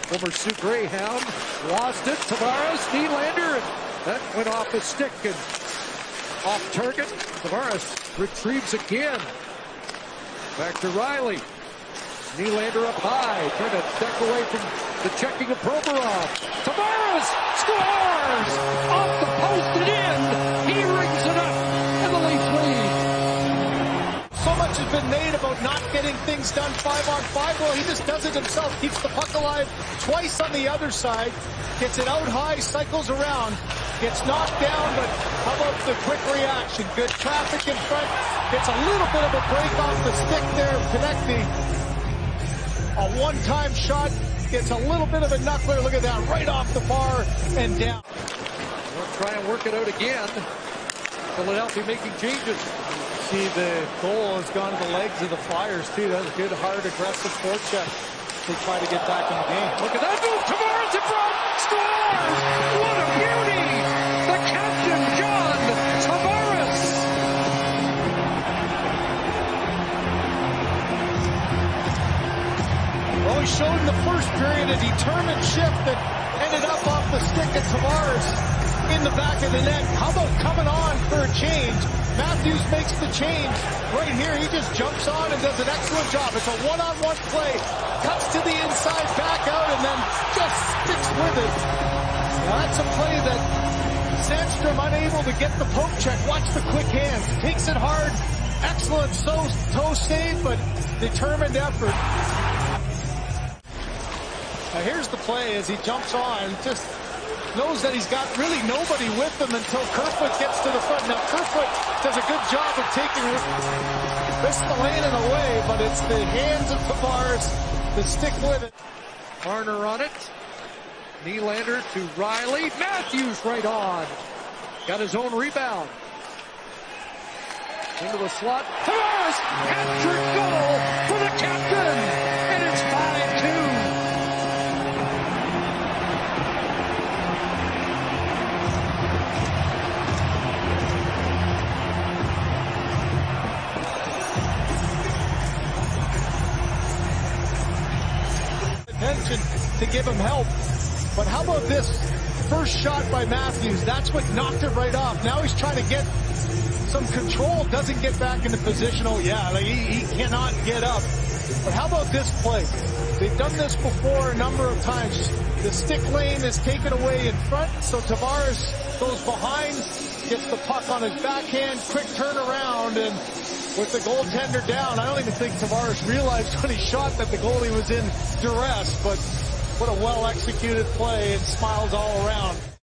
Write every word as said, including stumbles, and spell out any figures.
Former Sioux Greyhound lost it. Tavares, Nylander, and that went off the stick and off target. Tavares retrieves again. Back to Riley. Nylander up high, trying to duck away from the checking of Provorov. Tavares scores! Off the post and in. He rings it up, and the Leafs lead. So much has been made about not getting things done five on five. Well, he just does it himself. Keeps the puck alive twice on the other side. Gets it out high, cycles around. Gets knocked down, but how about the quick reaction? Good traffic in front. Gets a little bit of a break off the stick there, connecting. A one-time shot. Gets a little bit of a knuckler. Look at that, right off the bar and down. We'll try and work it out again. Philadelphia making changes. See, the goal has gone to the legs of the Flyers, too. That was a good, hard, aggressive forecheck to try to get back in the game. Look at that move. Tavares in front. Scores! What a beauty! The captain, John Tavares. Well, he showed in the first period a determined shift that ended up off the stick of Tavares in the back of the net. How about coming on for a change? Matthews makes the change right here. He just jumps on and does an excellent job. It's a one-on-one play. Cuts to the inside, back out, and then just sticks with it. Now that's a play that Sandstrom unable to get the poke check. Watch the quick hands. Takes it hard. Excellent toe save, but determined effort. Now here's the play as he jumps on. Just knows that he's got really nobody with him until Kerfoot gets to the front. Now Kerfoot does a good job of taking Ristolainen away, but it's the hands of Tavares that stick with it. Marner on it. Nylander to Riley. Matthews right on. Got his own rebound. Into the slot. Tavares! Hat-trick goal for the captain! And it's five two. Attention to give him help. But how about this first shot by Matthews? That's what knocked it right off. Now he's trying to get some control, doesn't get back into position. Oh yeah, like he, he cannot get up. But how about this play? They've done this before a number of times. The stick lane is taken away in front, so Tavares goes behind, gets the puck on his backhand, quick turnaround, and with the goaltender down, I don't even think Tavares realized when he shot that the goalie was in duress, but what a well-executed play, and smiles all around.